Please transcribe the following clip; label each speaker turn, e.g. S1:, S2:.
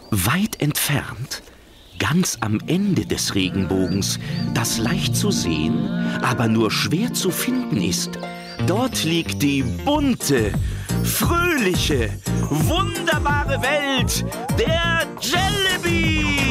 S1: Weit entfernt, ganz am Ende des Regenbogens, das leicht zu sehen, aber nur schwer zu finden ist, dort liegt die bunte, fröhliche, wunderbare Welt der Jellybees.